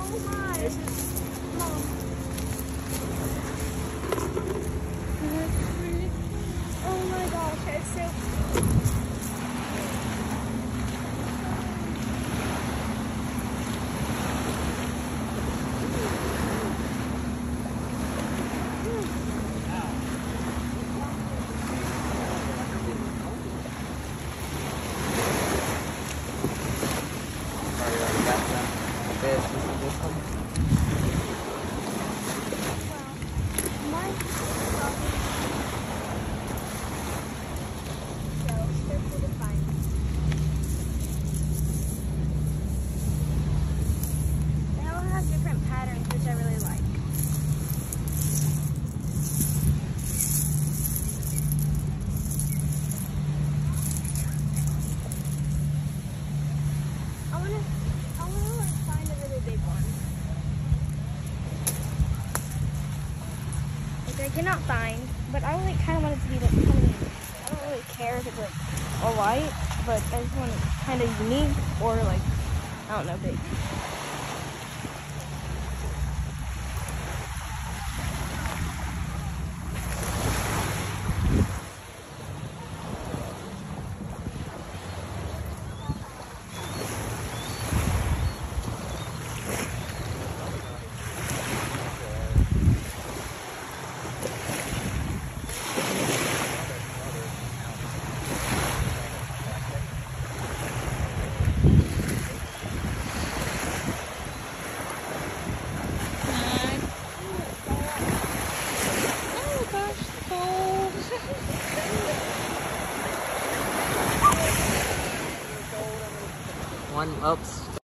Oh my. This is Mom. Oh my gosh, it's so I cannot find, but I really kind of want it to be like kind of, I don't really care if it's like a white, but I just want it kind of unique or like, I don't know, big. One, oops.